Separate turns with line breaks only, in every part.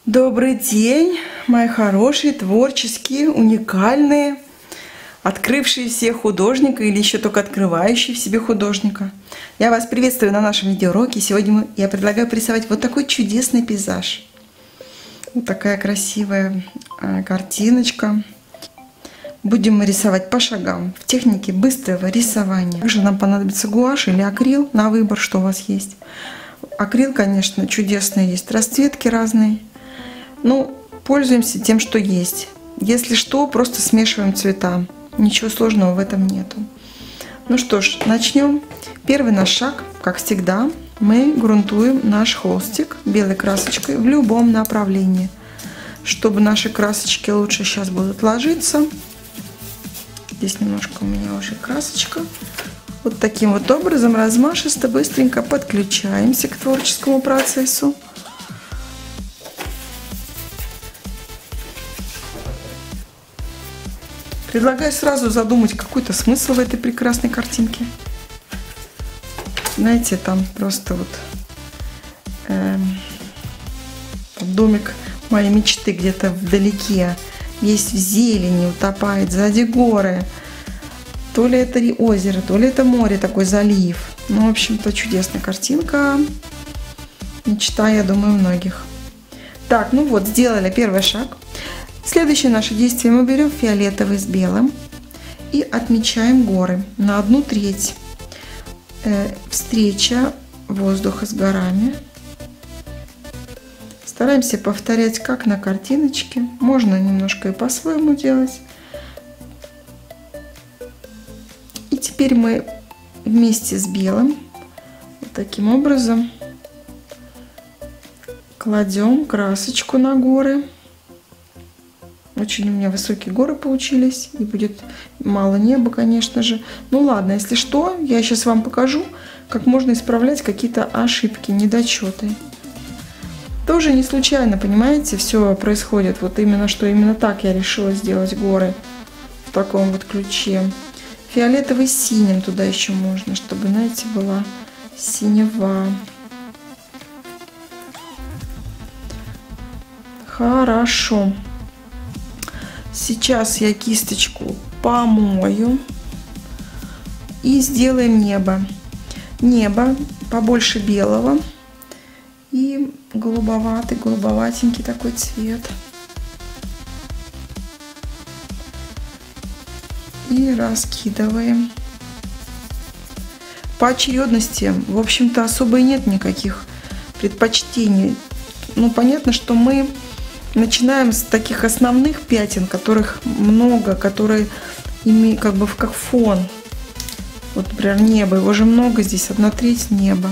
Добрый день, мои хорошие, творческие, уникальные, открывшие в себе художника или еще только открывающие в себе художника. Я вас приветствую на нашем видеоуроке. Сегодня я предлагаю порисовать вот такой чудесный пейзаж. Вот такая красивая картиночка. Будем мы рисовать по шагам в технике быстрого рисования. Также нам понадобится гуашь или акрил, на выбор, что у вас есть. Акрил, конечно, чудесный есть, расцветки разные. Ну, пользуемся тем, что есть. Если что, просто смешиваем цвета. Ничего сложного в этом нету. Ну что ж, начнем. Первый наш шаг, как всегда, мы грунтуем наш холстик белой красочкой в любом направлении. Чтобы наши красочки лучше сейчас будут ложиться. Здесь немножко у меня уже красочка. Вот таким вот образом размашисто, быстренько подключаемся к творческому процессу. Предлагаю сразу задумать какой-то смысл в этой прекрасной картинке. Знаете, там просто вот домик моей мечты где-то вдалеке, весь в зелени, утопает, сзади горы. То ли это озеро, то ли это море, такой залив. Ну, в общем-то, чудесная картинка. Мечта, я думаю, многих. Так, ну вот, сделали первый шаг. Следующее наше действие: мы берем фиолетовый с белым и отмечаем горы на 1/3. Встреча воздуха с горами. Стараемся повторять как на картиночке. Можно немножко и по-своему делать. И теперь мы вместе с белым вот таким образом кладем красочку на горы. Очень у меня высокие горы получились, и будет мало неба, конечно же. Ну ладно, если что, я сейчас вам покажу, как можно исправлять какие-то ошибки, недочеты. Тоже не случайно, понимаете, все происходит. Вот именно что именно так я решила сделать горы в таком вот ключе. Фиолетовый с синим туда еще можно, чтобы, знаете, была синева. Хорошо. Сейчас я кисточку помою и сделаем небо. Небо побольше белого и голубоватый, голубоватенький такой цвет. И раскидываем. По очередности, в общем-то, особо и нет никаких предпочтений. Ну, понятно, что мы начинаем с таких основных пятен, которых много, которые имеют как бы как фон. Вот, например, небо. Его же много здесь, 1/3 неба.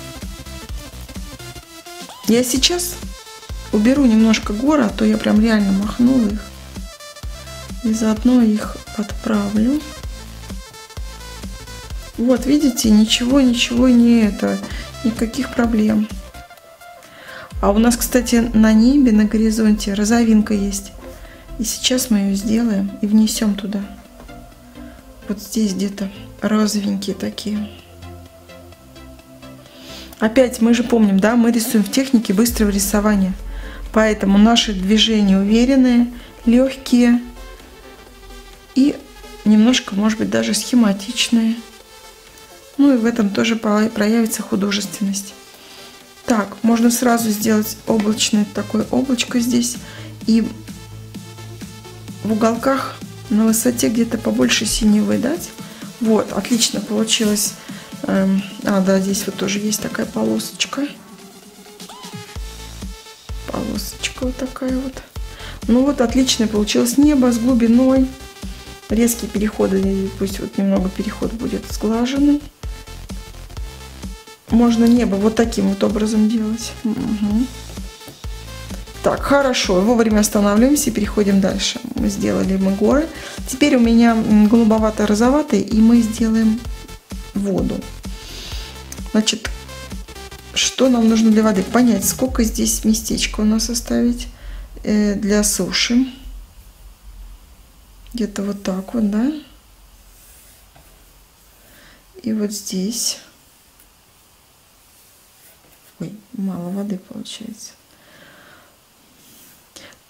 Я сейчас уберу немножко гор, а то я прям реально махнула их. И заодно их подправлю. Вот, видите, ничего не это, никаких проблем. А у нас, кстати, на небе, на горизонте розовинка есть. И сейчас мы ее сделаем и внесем туда. Вот здесь где-то розовенькие такие. Опять мы же помним, да, мы рисуем в технике быстрого рисования. Поэтому наши движения уверенные, легкие и немножко, может быть, даже схематичные. Ну и в этом тоже проявится художественность. Так, можно сразу сделать облачное такое облачко здесь. И в уголках на высоте где-то побольше синевы дать. Вот, отлично получилось. Да, здесь вот тоже есть такая полосочка. Полосочка вот такая вот. Ну вот, отлично получилось небо с глубиной. Резкие переходы, пусть вот немного переход будет сглаженный. Можно небо вот таким вот образом делать. Угу. Так, хорошо. Вовремя останавливаемся и переходим дальше. Мы сделали горы. Теперь у меня голубовато-розоватый, и мы сделаем воду. Значит, что нам нужно для воды? Понять, сколько здесь местечко у нас оставить для суши. Где-то вот так вот, да? И вот здесь. Ой, мало воды получается.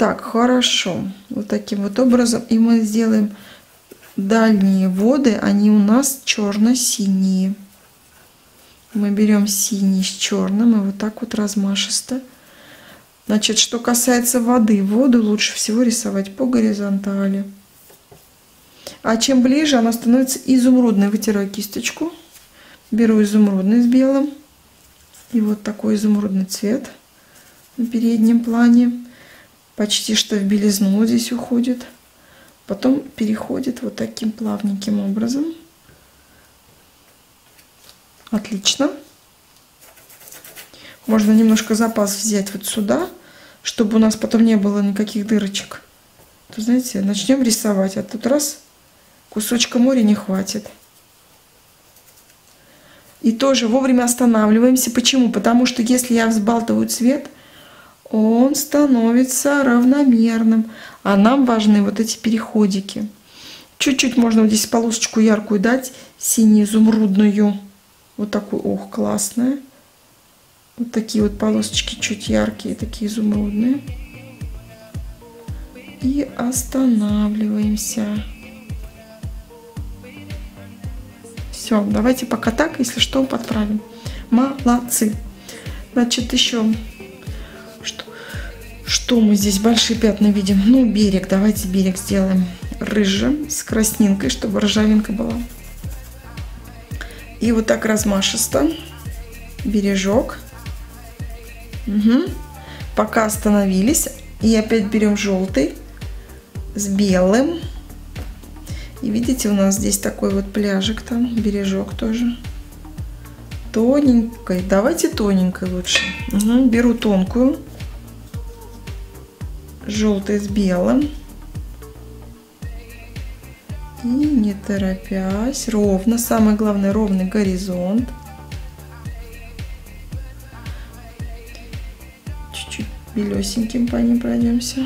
Так, хорошо. Вот таким вот образом. И мы сделаем дальние воды, они у нас черно-синие. Мы берем синий с черным и вот так вот размашисто. Значит, что касается воды, воду лучше всего рисовать по горизонтали. А чем ближе она становится изумрудной, вытираю кисточку, беру изумрудный с белым. И вот такой изумрудный цвет на переднем плане. Почти что в белизну здесь уходит. Потом переходит вот таким плавненьким образом. Отлично. Можно немножко запас взять вот сюда, чтобы у нас потом не было никаких дырочек. То, знаете, начнем рисовать, а тут раз кусочка моря не хватит. И тоже вовремя останавливаемся. Почему? Потому что если я взбалтываю цвет, он становится равномерным. А нам важны вот эти переходики. Чуть-чуть можно вот здесь полосочку яркую дать, сине-изумрудную. Вот такую, ох, классная. Вот такие вот полосочки чуть яркие, такие изумрудные. И останавливаемся. Все, давайте пока так, если что, подправим. Молодцы. Значит, еще что мы здесь большие пятна видим? Ну, берег. Давайте берег сделаем рыжим, с краснинкой, чтобы ржавинка была. И вот так размашисто. Бережок. Угу. Пока остановились. И опять берем желтый с белым. И видите, у нас здесь такой вот пляжик там, бережок тоже. Тоненькой. Давайте тоненькой лучше. Угу. Беру тонкую. Желтый с белым. И не торопясь, ровно. Самое главное, ровный горизонт. Чуть-чуть белесеньким по ним пройдемся.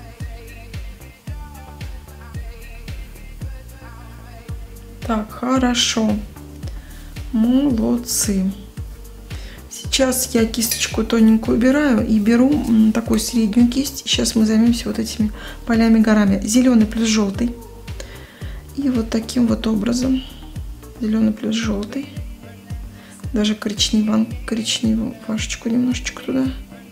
Так, хорошо. Молодцы. Сейчас я кисточку тоненькую убираю и беру такую среднюю кисть. Сейчас мы займемся вот этими полями, горами. Зеленый плюс желтый. И вот таким вот образом. Зеленый плюс желтый. Даже коричневую фашечку немножечко туда.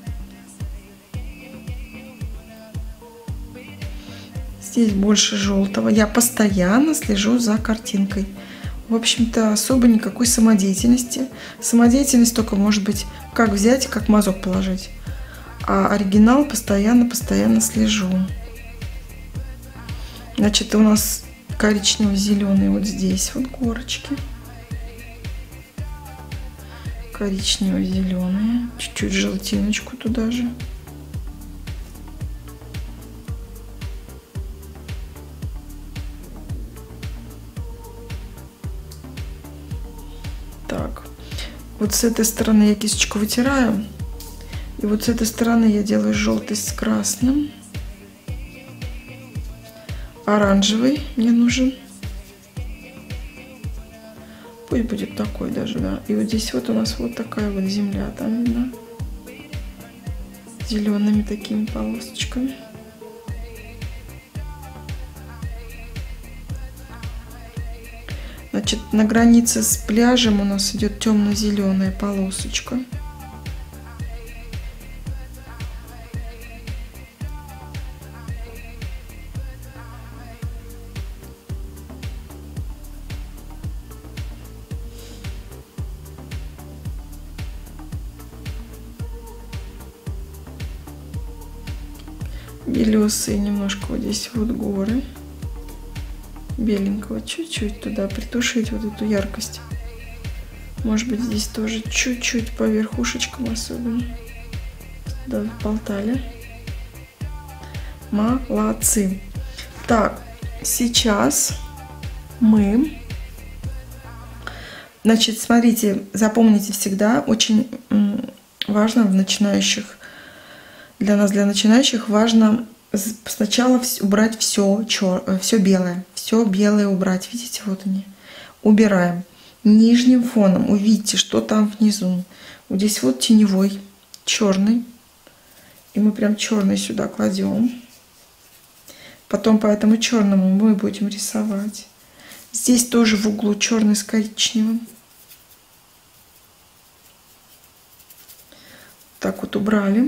Здесь больше желтого. Я постоянно слежу за картинкой. В общем-то, особо никакой самодеятельности. Самодеятельность только может быть, как взять, как мазок положить. А оригинал постоянно слежу. Значит, у нас коричнево-зеленый вот здесь вот горочки. Коричнево-зеленые. Чуть-чуть желтиночку туда же. Так, вот с этой стороны я кисточку вытираю. И вот с этой стороны я делаю желтый с красным. Оранжевый мне нужен. Пусть будет такой даже, да. И вот здесь вот у нас вот такая вот земля там видна. Зелеными такими полосочками. Значит, на границе с пляжем у нас идет темно-зеленая полосочка. Белесые немножко вот здесь вот горы. Беленького чуть-чуть туда притушить вот эту яркость. Может быть, здесь тоже чуть-чуть по верхушечкам особенно. Да, болтали. Молодцы. Так, сейчас мы... Значит, смотрите, запомните всегда, очень важно в начинающих, для нас, для начинающих, важно сначала убрать все белое. Все белое убрать. Видите, вот они. Убираем. Нижним фоном увидите, что там внизу. Вот здесь вот теневой, черный. И мы прям черный сюда кладем. Потом по этому черному мы будем рисовать. Здесь тоже в углу черный с коричневым. Так вот убрали.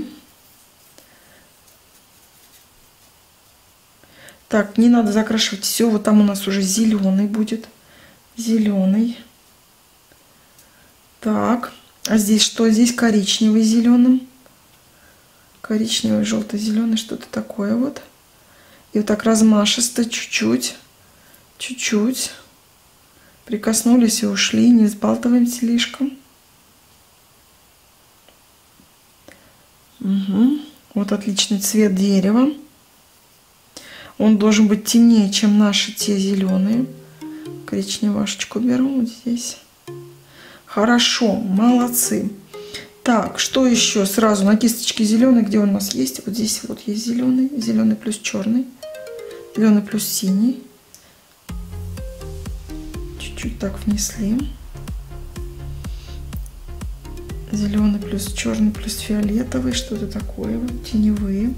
Так, не надо закрашивать все. Вот там у нас уже зеленый будет. Зеленый. Так. А здесь что? Здесь коричневый с зеленым. Коричневый, желто-зеленый, что-то такое вот. И вот так размашисто, чуть-чуть. Чуть-чуть. Прикоснулись и ушли. Не взбалтываем слишком. Угу. Вот отличный цвет дерева. Он должен быть темнее, чем наши те зеленые. Коричневашечку беру вот здесь. Хорошо, молодцы. Так, что еще? Сразу на кисточке зеленый, где он у нас есть? Вот здесь вот есть зеленый. Зеленый плюс черный. Зеленый плюс синий. Чуть-чуть так внесли. Зеленый плюс черный плюс фиолетовый. Что-то такое. Вот, теневые.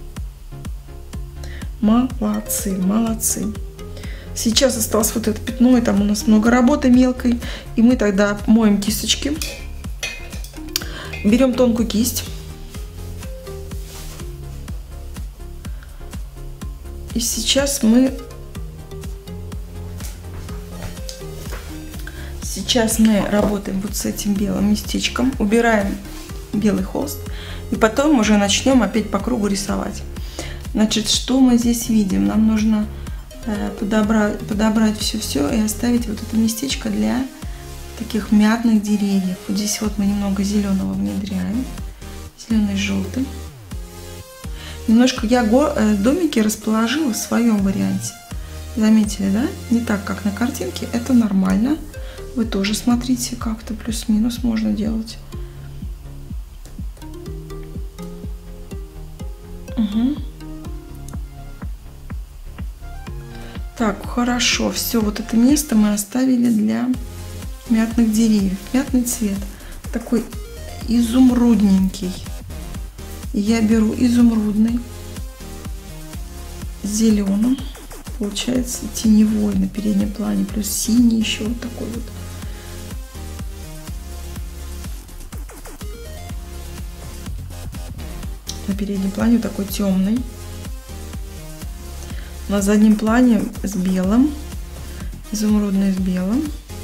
Молодцы, молодцы. Сейчас осталось вот это пятно, и там у нас много работы мелкой. И мы тогда моем кисточки. Берем тонкую кисть. И сейчас мы работаем вот с этим белым местечком. Убираем белый холст. И потом уже начнем опять по кругу рисовать. Значит, что мы здесь видим? Нам нужно подобрать все-все и оставить вот это местечко для таких мятных деревьев. Вот здесь вот мы немного зеленого внедряем. Зеленый с желтым. Немножко я домики расположила в своем варианте. Заметили, да? Не так, как на картинке. Это нормально. Вы тоже смотрите, как-то плюс-минус можно делать. Угу. Так, хорошо. Все, вот это место мы оставили для мятных деревьев. Мятный цвет. Такой изумрудненький. Я беру изумрудный с зеленым. Получается теневой на переднем плане. Плюс синий еще вот такой вот. На переднем плане вот такой темный. На заднем плане с белым. Изумрудный с белым.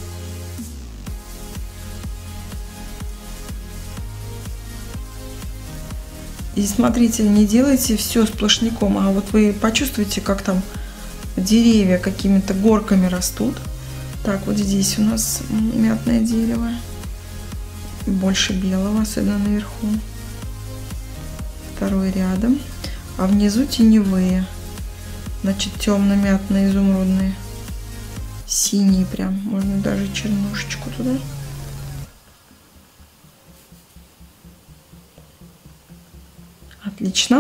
И смотрите, не делайте все сплошняком, а вот вы почувствуете, как там деревья какими-то горками растут. Так, вот здесь у нас мятное дерево. Больше белого, особенно наверху. Второй рядом. А внизу теневые. Значит, темно-мятные, изумрудные. Синие прям. Можно даже чернушечку туда. Отлично.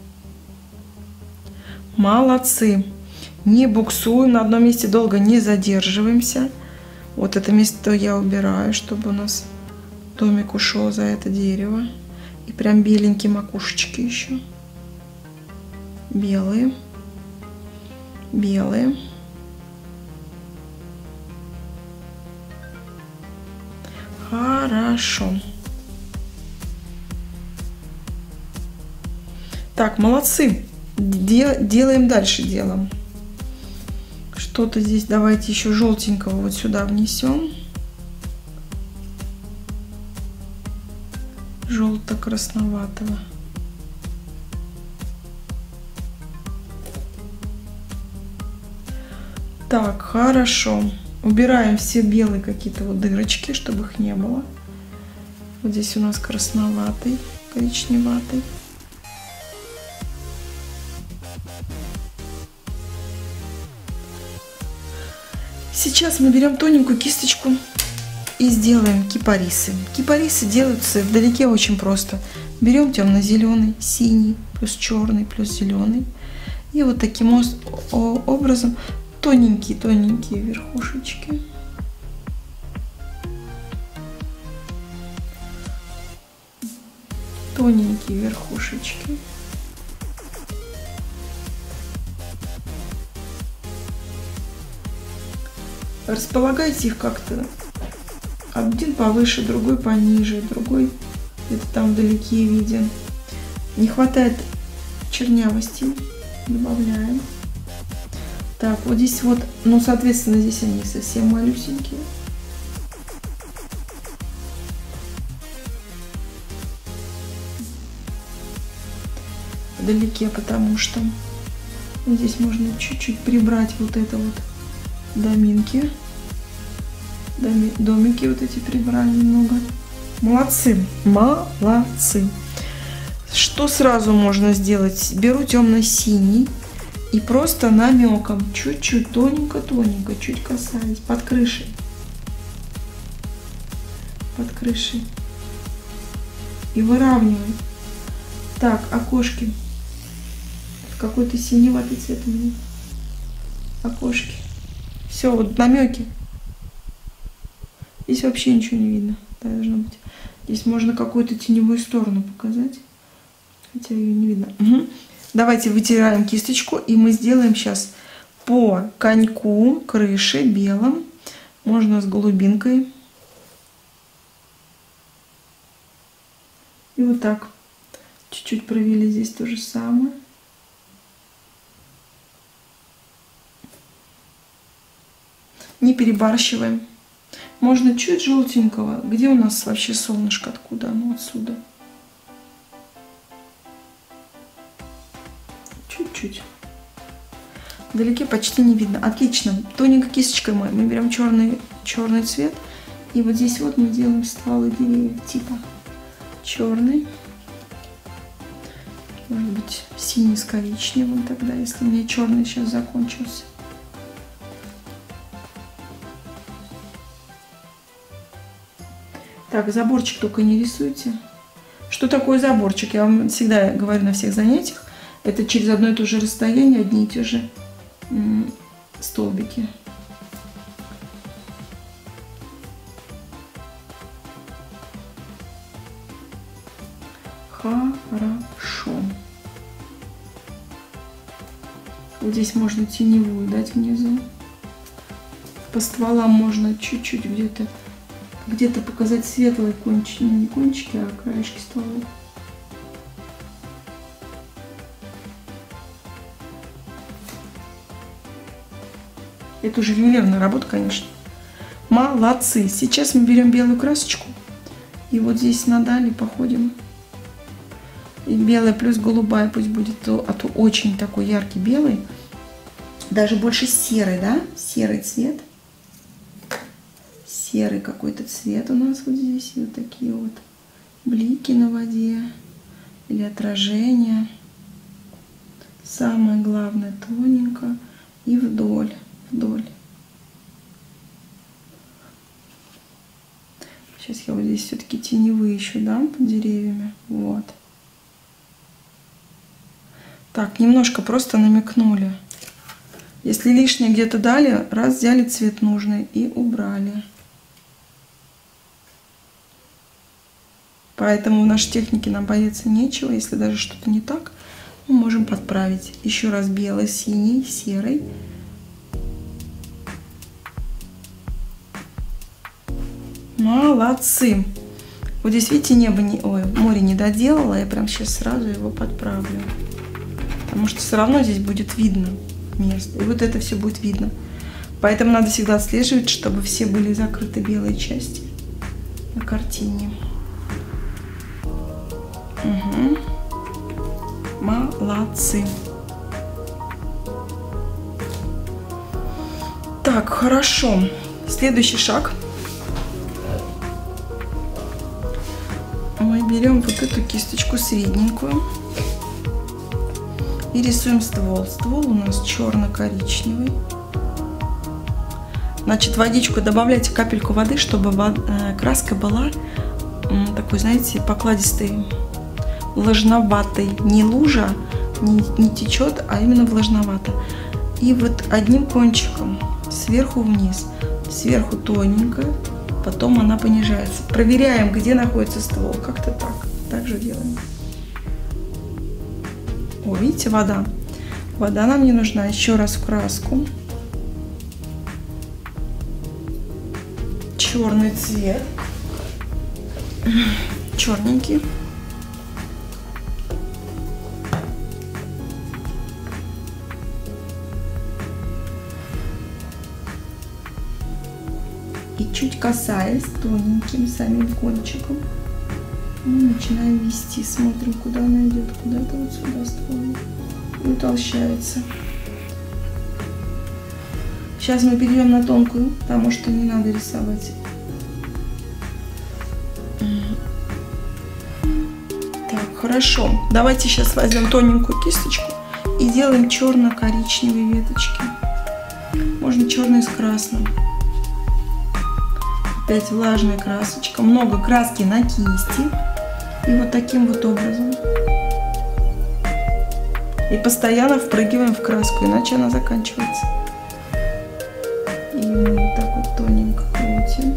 Молодцы. Не буксуем, на одном месте долго не задерживаемся. Вот это место я убираю, чтобы у нас домик ушел за это дерево. И прям беленькие макушечки еще. Белые. Белые. Хорошо. Так, молодцы. Делаем дальше делом. Что-то здесь давайте еще желтенького вот сюда внесем. Желто-красноватого. Так, хорошо. Убираем все белые какие-то вот дырочки, чтобы их не было. Вот здесь у нас красноватый, коричневатый. Сейчас мы берем тоненькую кисточку и сделаем кипарисы. Кипарисы делаются вдалеке очень просто. Берем темно-зеленый, синий, плюс черный, плюс зеленый. И вот таким образом тоненькие верхушечки. тоненькие верхушечки. Располагайте их как-то. Один повыше, другой пониже, другой где-то там вдалеке виден. Не хватает чернявости, добавляем. Так, вот здесь вот, ну, соответственно, здесь они совсем малюсенькие. Вдалеке, потому что здесь можно чуть-чуть прибрать вот это вот доминки. Домики вот эти прибрали немного. Молодцы, молодцы. Что сразу можно сделать? Беру темно-синий и просто намеком, чуть-чуть, тоненько-тоненько, чуть касаюсь, под крышей. Под крышей. И выравниваю. Так, окошки. Какой-то синеватый цвет у меня. Окошки. Все, вот намеки. Здесь вообще ничего не видно. Должно быть. Здесь можно какую-то теневую сторону показать. Хотя ее не видно. Угу. Давайте вытираем кисточку. И мы сделаем сейчас по коньку крыши белым. Можно с голубинкой. И вот так. Чуть-чуть провели здесь то же самое. Не перебарщиваем. Можно чуть желтенького. Где у нас вообще солнышко? Откуда? Ну, отсюда. Чуть-чуть. Вдалеке почти не видно. Отлично. Тоненькой кисточкой мы берем черный цвет. И вот здесь вот мы делаем стволы деревьев. Типа черный. Может быть, синий с коричневым тогда, если у меня черный сейчас закончился. Так, заборчик только не рисуйте. Что такое заборчик? Я вам всегда говорю на всех занятиях. Это через одно и то же расстояние, одни и те же столбики. Хорошо. Вот здесь можно теневую дать внизу. По стволам можно чуть-чуть где-то показать светлые кончики, не кончики, а краешки стволов. Это уже ювелирная работа, конечно. Молодцы! Сейчас мы берем белую красочку и вот здесь надали походим. И белая плюс голубая пусть будет, а то очень такой яркий белый. Даже больше серый, да? Серый цвет. Серый какой-то цвет у нас вот здесь. И вот такие вот блики на воде. Или отражения. Самое главное тоненько и вдоль. Сейчас я вот здесь все-таки теневые еще дам под деревьями. Вот. Так, немножко просто намекнули. Если лишнее где-то дали, раз взяли цвет нужный и убрали. Поэтому в нашей технике нам бояться нечего. Если даже что-то не так, мы можем подправить. Еще раз белый, синий, серый. Молодцы! Вот здесь, видите, море не доделала. Я прям сейчас сразу его подправлю. Потому что все равно здесь будет видно место. И вот это все будет видно. Поэтому надо всегда отслеживать, чтобы все были закрыты белые части на картине. Угу. Молодцы. Так, хорошо. Следующий шаг. Мы берем вот эту кисточку средненькую и рисуем ствол. Ствол у нас черно-коричневый. Значит, водичку добавляйте капельку воды, чтобы краска была такой, знаете, покладистой, влажноватой. Не лужа, не течет, а именно влажновато. И вот одним кончиком сверху вниз. Сверху тоненько, потом она понижается. Проверяем, где находится ствол. Как-то так. Так же делаем. О, видите, вода. Вода нам не нужна. Еще раз в краску. Черный цвет. Черненький. И чуть касаясь тоненьким самим кончиком, мы начинаем вести. Смотрим, куда она идет. Куда-то вот сюда ствол. И утолщается. Сейчас мы перейдем на тонкую, потому что не надо рисовать. Так, хорошо. Давайте сейчас возьмем тоненькую кисточку и делаем черно-коричневые веточки. Можно черный с красным. Опять влажная красочка. Много краски на кисти. И вот таким вот образом. И постоянно впрыгиваем в краску, иначе она заканчивается. И мы вот так вот тоненько крутим.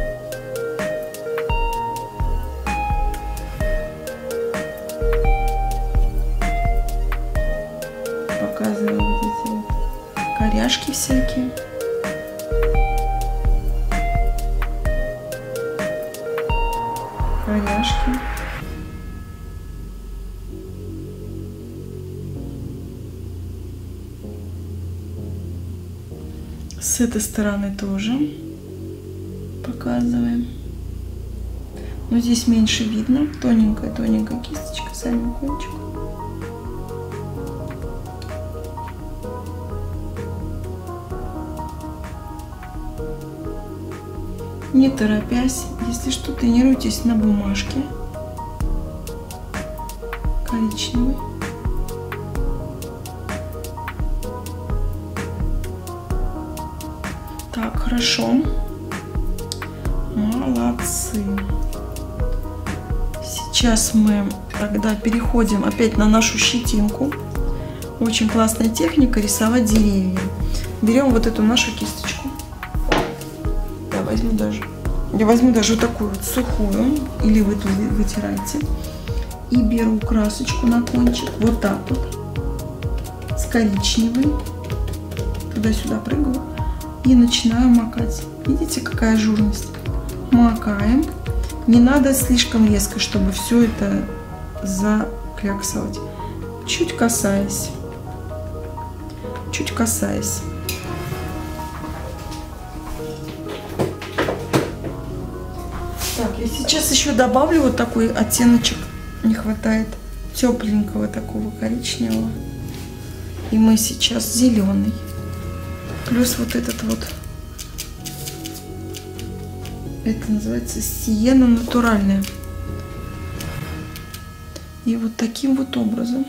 Показываю вот эти вот коряшки всякие. Коряшки. С этой стороны тоже показываем. Но здесь меньше видно. Тоненькая кисточка, самим кончиком. Не торопясь, если что, тренируйтесь на бумажке коричневой. Так, хорошо. Молодцы. Сейчас мы тогда переходим опять на нашу щетинку. Очень классная техника рисовать деревья. Берем вот эту нашу кисточку. Я возьму даже вот такую вот сухую, или вы тут вытираете. И беру красочку на кончик, вот так вот, с коричневой. Туда-сюда прыгаю. И начинаю макать. Видите, какая ажурность? Макаем. Не надо слишком резко, чтобы все это закляксовать. Чуть касаясь. Чуть касаясь. Так, я сейчас еще добавлю вот такой оттеночек. Не хватает тепленького такого коричневого. И мы сейчас зеленый. Плюс вот этот вот. Это называется сиена натуральная. И вот таким вот образом.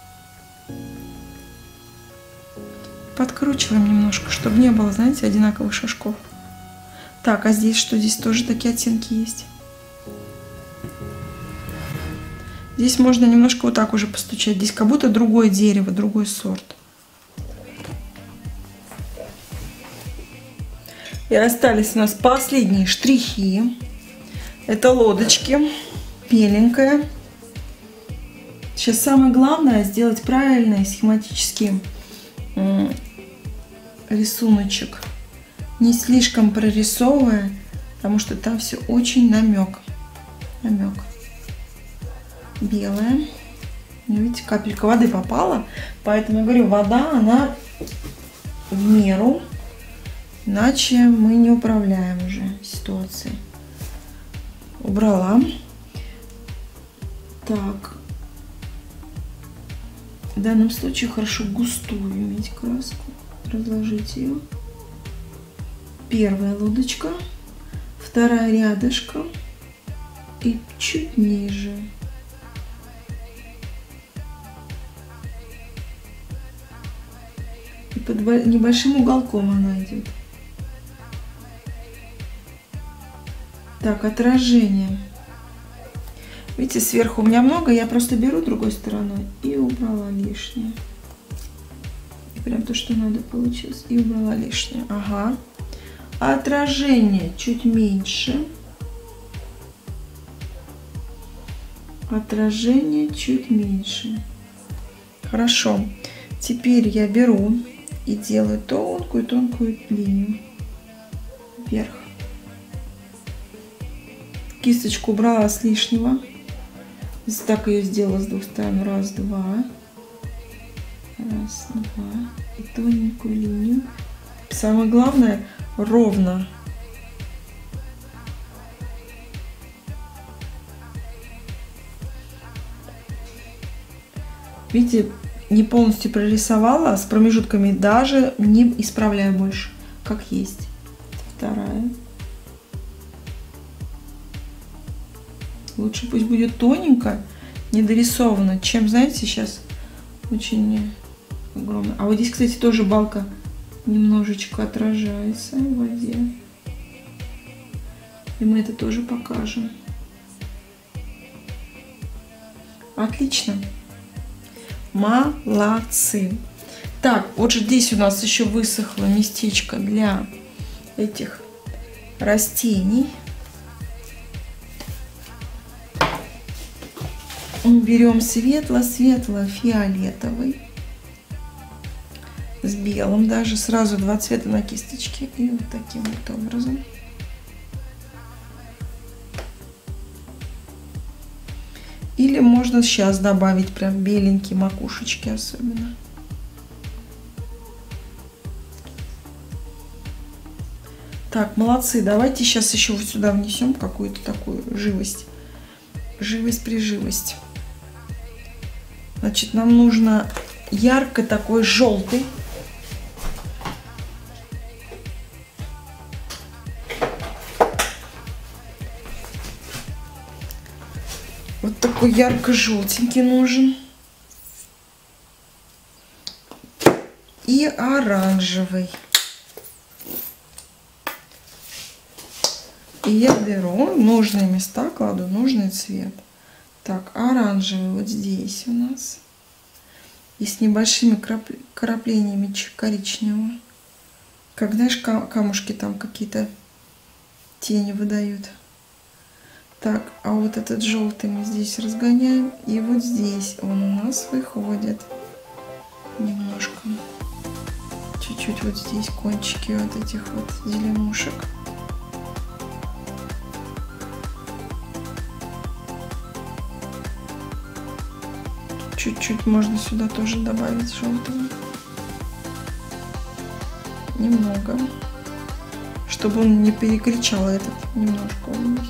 Подкручиваем немножко, чтобы не было, знаете, одинаковых шажков. Так, а здесь что? Здесь тоже такие оттенки есть. Здесь можно немножко вот так уже постучать. Здесь как будто другое дерево, другой сорт. И остались у нас последние штрихи. Это лодочки. Беленькая. Сейчас самое главное сделать правильный схематический рисуночек. Не слишком прорисовывая, потому что там все очень намек. Белая. Видите, капелька воды попала. Поэтому я говорю, вода, она в меру. Иначе мы не управляем уже ситуацией. Убрала. Так. В данном случае хорошо густую иметь краску. Разложить ее. Первая лодочка. Вторая рядышком. И чуть ниже. И под небольшим уголком она идет. Так, отражение. Видите, сверху у меня много, я просто беру другой стороной и убрала лишнее. И прям то, что надо, получилось. И убрала лишнее. Ага. Отражение чуть меньше. Отражение чуть меньше. Хорошо. Теперь я беру и делаю тонкую-тонкую линию вверх. Кисточку убрала с лишнего. Так ее сделала с двух сторон. Раз, два. Раз, два. И тоненькую линию. Самое главное, ровно. Видите, не полностью прорисовала, с промежутками, даже не исправляю больше, как есть. Вторая. Лучше пусть будет тоненько, недорисовано, чем, знаете, сейчас очень огромно. А вот здесь, кстати, тоже балка немножечко отражается в воде. И мы это тоже покажем. Отлично. Молодцы. Так, вот же здесь у нас еще высохло местечко для этих растений. Берем светло-светло-фиолетовый с белым, даже сразу два цвета на кисточке, и вот таким вот образом. Или можно сейчас добавить прям беленькие макушечки особенно. Так, молодцы. Давайте сейчас еще вот сюда внесем какую-то такую живость. Живость-приживость. Значит, нам нужно ярко такой желтый. Вот такой ярко-желтенький нужен. И оранжевый. И я беру нужные места, кладу нужный цвет. Так, оранжевый вот здесь у нас. И с небольшими краплениями коричневого. Как, знаешь, камушки там какие-то тени выдают. Так, а вот этот желтый мы здесь разгоняем. И вот здесь он у нас выходит. Немножко. Чуть-чуть вот здесь кончики вот этих вот зеленушек. Чуть-чуть можно сюда тоже добавить желтого. Немного. Чтобы он не перекричал этот немножко у нас.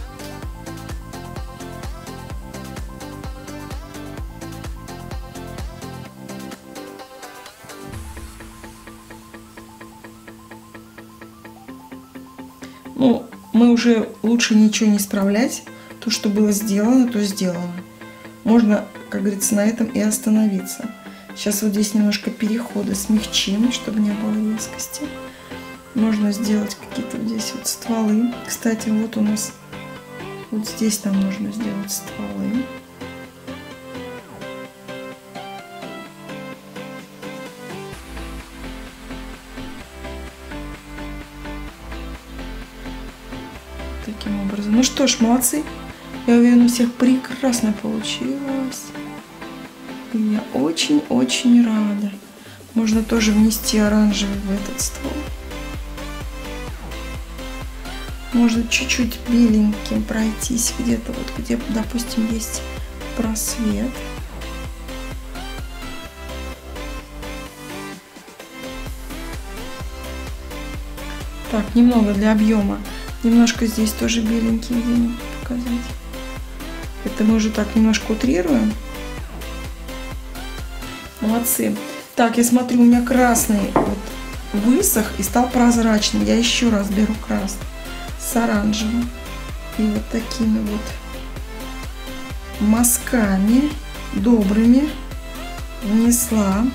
Ну, мы уже лучше ничего не исправлять. То, что было сделано, то сделано. Можно, как говорится, на этом и остановиться. Сейчас вот здесь немножко переходы смягчим, чтобы не было резкости. Можно сделать какие-то вот здесь вот стволы. Кстати, вот у нас вот здесь нам нужно сделать стволы. Таким образом. Ну что ж, молодцы. Я уверена, у всех прекрасно получилось. И я очень-очень рада. Можно тоже внести оранжевый в этот ствол. Можно чуть-чуть беленьким пройтись где-то, вот где, допустим, есть просвет. Так, немного для объема. Немножко здесь тоже беленький где-нибудь показать. Это мы уже так немножко утрируем. Молодцы. Так, я смотрю, у меня красный вот высох и стал прозрачным. Я еще раз беру красный с оранжевым. И вот такими вот мазками добрыми внесла.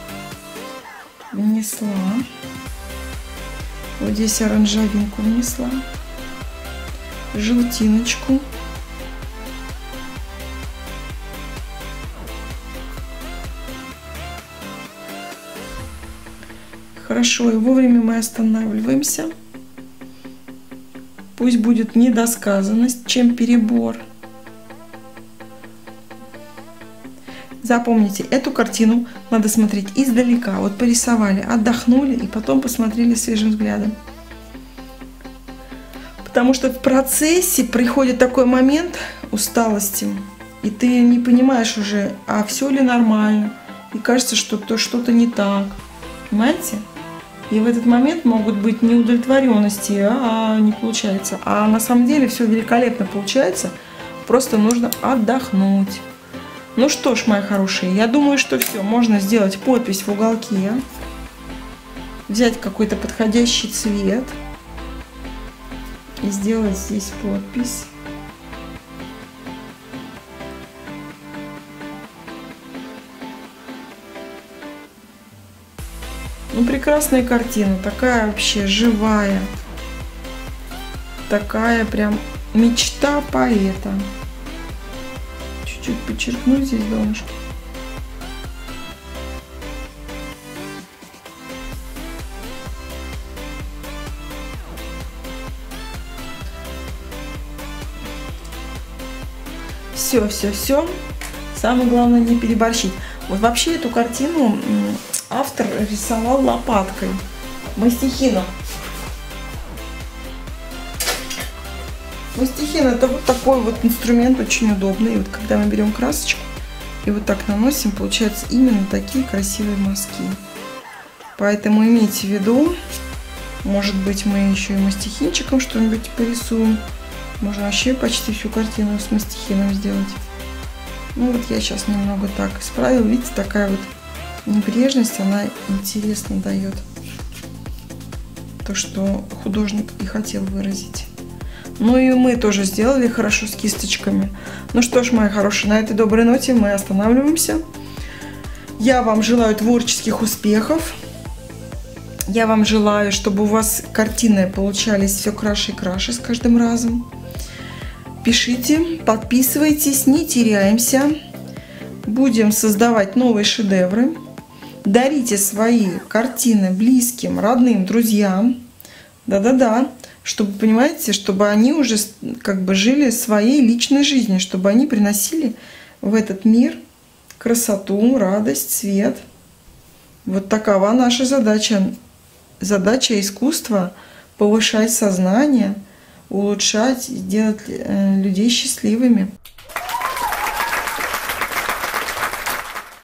Вот здесь оранжевинку внесла. Желтиночку. Хорошо, и вовремя мы останавливаемся. Пусть будет недосказанность, чем перебор. Запомните, эту картину надо смотреть издалека. Вот порисовали, отдохнули и потом посмотрели свежим взглядом. Потому что в процессе приходит такой момент усталости, и ты не понимаешь уже, а все ли нормально. И кажется, что что-то не так. Понимаете? И в этот момент могут быть неудовлетворенности, не получается. А на самом деле все великолепно получается. Просто нужно отдохнуть. Ну что ж, мои хорошие, я думаю, что все. Можно сделать подпись в уголке. Взять какой-то подходящий цвет. И сделать здесь подпись. Ну, прекрасная картина, такая вообще живая, такая прям мечта поэта. Чуть-чуть подчеркну здесь донышко. Все. Самое главное не переборщить. Вот вообще эту картину автор рисовал лопаткой, мастихином. Мастихин — это вот такой вот инструмент, очень удобный. И вот когда мы берем красочку и вот так наносим, получаются именно такие красивые мазки. Поэтому имейте в виду, может быть, мы еще и мастихинчиком что-нибудь порисуем. Можно вообще почти всю картину с мастихином сделать. Ну вот я сейчас немного так исправила. Видите, такая вот небрежность, она интересно дает то, что художник и хотел выразить. Ну и мы тоже сделали хорошо с кисточками. Ну что ж, мои хорошие, на этой доброй ноте мы останавливаемся. Я вам желаю творческих успехов. Я вам желаю, чтобы у вас картины получались все краше и краше с каждым разом. Пишите, подписывайтесь, не теряемся. Будем создавать новые шедевры. Дарите свои картины близким, родным, друзьям. Да-да-да. Чтобы, понимаете, чтобы они уже как бы жили своей личной жизнью, чтобы они приносили в этот мир красоту, радость, свет. Вот такова наша задача. Задача искусства — повышать сознание, улучшать, делать людей счастливыми.